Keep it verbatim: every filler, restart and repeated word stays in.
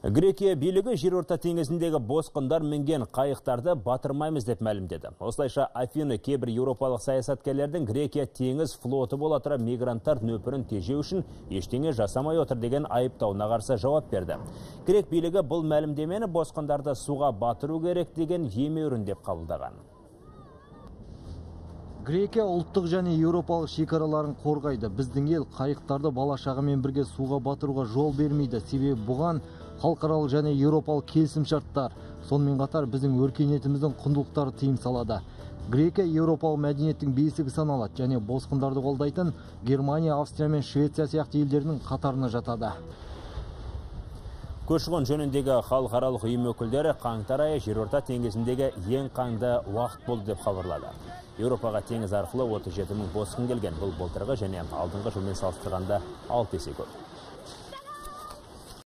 Грекия билігі жерорта теңізіндегі босқындар мінген қайықтарды батырмаймыз деп мәлімдеді. Осылайша Афины кейбір еуропалық саясаткерлердің Грекия теңіз флоты бола тұра мигранттар нөпірін тежеу үшін ештеңе жасамай отыр деген айыптауына қарсы жауап берді. Грек билігі бұл мәлімдемені босқындарды суға батыру керек деген емеурін деп қабылдаған. Грекия ұлттық және еуропалық шекараларын қорғайды. Біздің ел қайықтарды бала-шағамен бірге суға батыруға жол бермейді. Себебі бұған халықаралық және еуропалық келісімшарттар, сонымен қатар біздің өркениетіміздің құндылықтары тыйым салады. Грекия еуропалық мәдениеттің бесігі саналады және босқындарды қолдайтын Германия, Австрия мен Швеция сияқты елдердің қатарына жатады. Көші-қон жөніндегі халықаралық ұйым өкілдері қаңтар айы жерорта теңізіндегі ең қанды уақыт болды деп хабарлады. Еуропаға теңіз арқылы отыз жеті мың босқын келген. Бұл былтырғы және алдыңғы жылмен салыстырғанда алты есе көп.